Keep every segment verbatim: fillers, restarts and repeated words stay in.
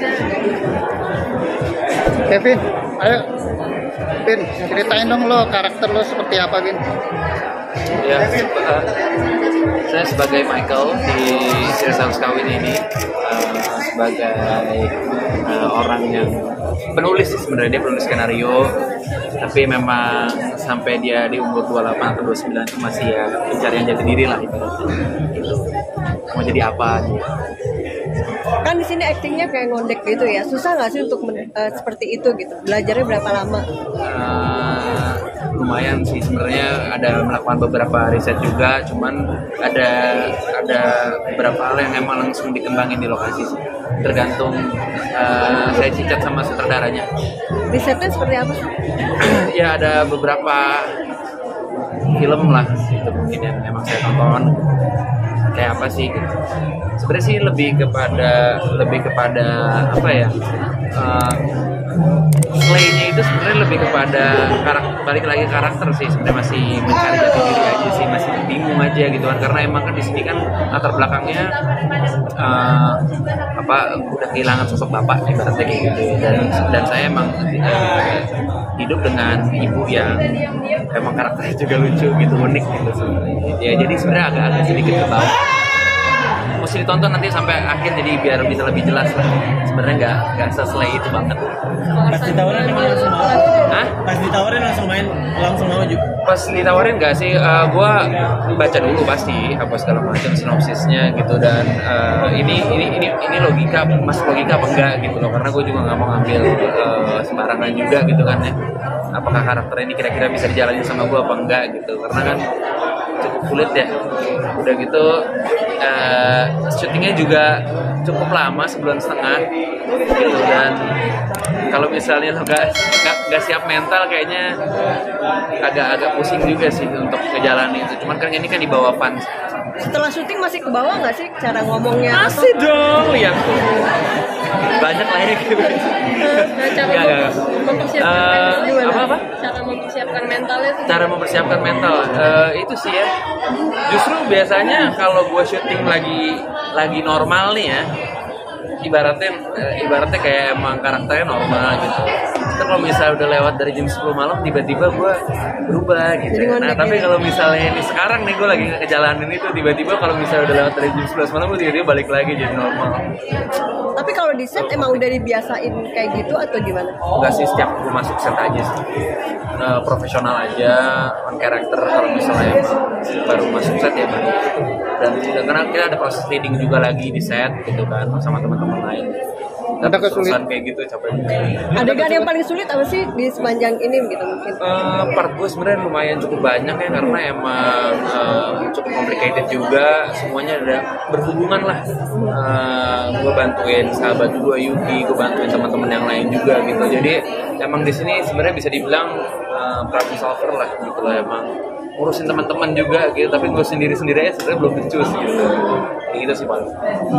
Kevin, ayo Vin, ceritain dong lo karakter lo seperti apa, Vin? Ya, uh, saya sebagai Michael di series Harus Kawin ini uh, sebagai uh, orang yang penulis sih sebenarnya, dia penulis skenario, tapi memang sampai dia di umur dua puluh delapan atau dua puluh sembilan itu masih ya pencarian jati diri lah ibaratnya. Gitu. Mau jadi apa gitu. Kan di sini aktingnya kayak ngondek gitu ya, susah nggak sih untuk men- uh, seperti itu gitu? Belajarnya berapa lama? Uh, lumayan sih sebenarnya, ada melakukan beberapa riset juga, cuman ada ada beberapa hal yang emang langsung dikembangin di lokasi sih. Tergantung uh, saya cicat sama sutradaranya. Risetnya seperti apa sih? Ya ada beberapa film lah gitu mungkin yang emang saya tonton kayak apa sih gitu. Sebenarnya sih lebih kepada lebih kepada apa ya, uh, play-nya itu sebenarnya lebih kepada karakter, balik lagi karakter sih sebenarnya, masih mencari jati diri aja sih, masih bingung aja gitu kan, karena emang kan di sini kan latar belakangnya uh, apa udah kehilangan sosok bapak ibaratnya kayak gitu ya. dan dan saya emang uh, hidup dengan ibu yang emang karakternya juga lucu gitu, unik gitu sebenarnya ya, jadi sebenarnya agak-agak sedikit ke bawah. Mesti ditonton nanti sampai akhir jadi biar bisa lebih jelas lah. Sebenarnya nggak nggak seselai itu banget. Pas ditawarin emang langsung mau? Hah? Pas ditawarin langsung main, langsung mau juga? Pas ditawarin nggak sih, uh, gue baca dulu pasti apa segala macam sinopsisnya gitu, dan uh, ini ini ini ini logika mas logika apa enggak gitu loh, karena gue juga nggak mau ngambil uh, sembarangan juga gitu kan ya. Apakah karakter ini kira-kira bisa dijalanin sama gue apa enggak gitu, karena kan cukup sulit ya. Udah gitu uh, syutingnya juga cukup lama, sebulan setengah gitu, dan kalau misalnya lo gak, gak, gak siap mental kayaknya agak-agak pusing juga sih untuk ngejalanin itu. Cuman kan ini kan di bawah fans. Setelah syuting masih ke bawah nggak sih cara ngomongnya? Masih dong, lihat tuh banyak lah ya gitu. Nah, cara Gak, gak. mempersiapkan Uh, gimana? apa-apa? Cara mempersiapkan mentalnya itu Cara mempersiapkan mental uh, itu sih ya. Justru biasanya kalau gue syuting lagi lagi normal nih ya, ibaratnya uh, ibaratnya kayak emang karakternya normal gitu. Tapi kalau misalnya udah lewat dari jam sepuluh malam tiba-tiba gue berubah gitu. Nah, tapi kalau misalnya ini sekarang nih gue lagi ngejalanin itu, tiba-tiba kalau misalnya udah lewat dari jam sebelas malam gue tiba-tiba balik lagi jadi normal. Tapi kalau di set emang udah dibiasain kayak gitu atau gimana? Enggak sih, setiap gue masuk set aja sih. Uh, profesional aja, on karakter. Kalau misalnya emang baru masuk set ya baru. Dan karena kita ada proses reading juga lagi di set gitu kan sama teman-teman lain. Ada kesulitan kayak gitu, capek. Adegan yang paling sulit apa sih di sepanjang ini gitu mungkin? Uh, part gue sebenarnya lumayan cukup banyak ya, karena emang uh, cukup complicated juga, semuanya ada berhubungan lah. Uh, gue bantuin sahabat gue Yuki, gue bantuin teman-teman yang lain juga gitu. Jadi emang di sini sebenarnya bisa dibilang uh, problem solver lah gitu lah, emang ngurusin teman-teman juga gitu, tapi gue sendiri-sendiri aja sebenarnya belum becus gitu. Kayak gitu sih paling.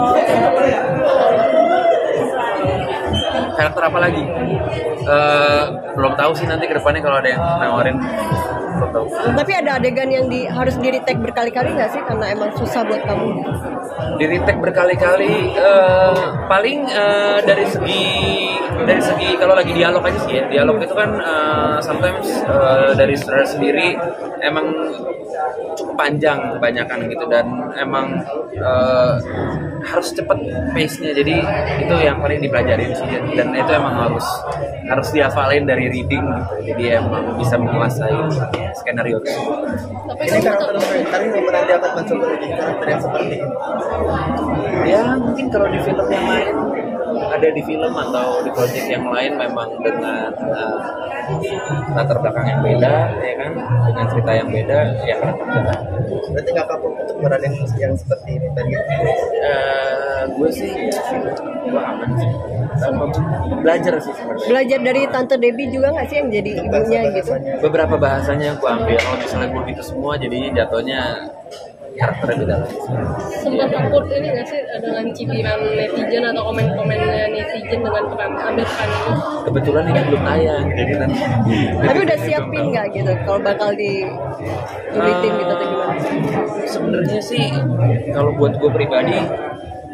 Karakter apa lagi? Uh, belum tahu sih, nanti kedepannya kalau ada yang nawarin belum tahu. Tapi ada adegan yang di, harus di retake berkali-kali nggak sih karena emang susah buat kamu? Di retake berkali-kali, uh, paling uh, dari segi dari segi kalau lagi dialog aja sih ya, dialog itu kan uh, sometimes uh, dari saudara sendiri emang cukup panjang kebanyakan gitu, dan emang uh, harus cepet pace-nya, jadi itu yang paling dipelajarin sih, dan itu emang harus harus dihafalin dari reading gitu, jadi emang bisa menguasai skenario tersebut. Ini karakter dokumenter ini nanti akan mencoba jadi karakter yang seperti ini. Ya mungkin kalau di film yang lain, ada di film atau di project yang lain memang dengan uh, latar belakang yang beda ya kan, dengan cerita yang beda ya kan. Berarti nggak kapok untuk meranin yang seperti ini tadi? Uh, gue sih gue aman sih, belajar sih sebenarnya. Belajar dari Tante Debbie juga nggak sih yang jadi ibunya gitu? Beberapa bahasanya gue ambil, kalau misalnya gue gitu semua jadinya jatuhnya karakternya beda lagi. sempat takut ini nggak sih dengan cibiran netizen atau komen-komennya netizen dengan peran ambil peran ini? Kebetulan ini belum tayang, jadi nanti. Tapi udah siapin nggak gitu kalau bakal di tulitin gitu atau gimana? Sebenarnya sih kalau buat gue pribadi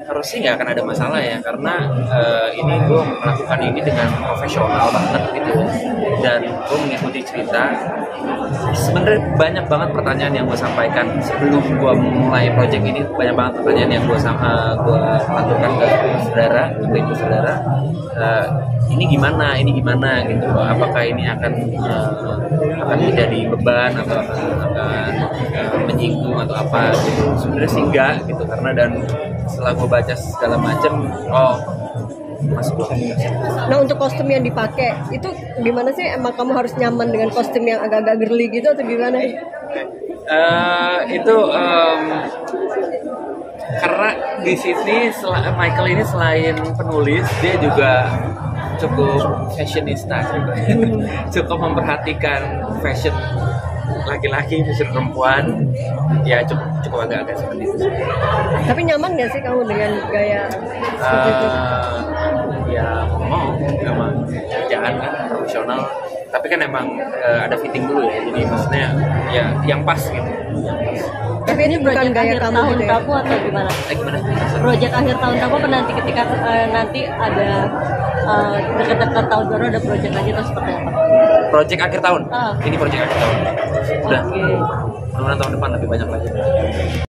harusnya nggak akan ada masalah ya, karena uh, ini gue melakukan ini dengan profesional banget gitu, dan gue mengikuti cerita. Sebenarnya banyak banget pertanyaan yang gue sampaikan sebelum gue mulai project ini, banyak banget pertanyaan yang gue sama gue aturkan ke saudara, ke ibu saudara. Uh, ini gimana, ini gimana gitu, apakah ini akan uh, akan menjadi beban atau akan, akan uh, menyinggung atau apa gitu. Sebenarnya sih enggak gitu, karena dan setelah gue baca segala macam, oh masuk. Nah, untuk kostum yang dipakai itu gimana sih? Emang kamu harus nyaman dengan kostum yang agak-agak girly gitu atau gimana? Uh, itu um, karena di sini sel- Michael ini selain penulis, dia juga cukup fashionista, cukup, cukup memperhatikan fashion laki-laki, fashion perempuan, ya cukup cukup agak-agak seperti itu. Tapi nyaman nggak sih kamu dengan gaya seperti itu? Uh, ya mau, emang kerjaan kan profesional, tapi kan emang uh, ada fitting dulu ya, jadi maksudnya ya yang pas gitu. Yang pas. Tapi ini bukan gaya kamu tahun gitu ya? kamu atau gimana? Eh, gimana? Project akhir tahun kamu apa nanti ketika uh, nanti ada uh, dekat-dekat tahun baru ada project lagi atau seperti apa? Project akhir tahun. Ah. Ini project akhir tahun. Udah. Oke. Mudah-mudahan tahun depan lebih banyak lagi.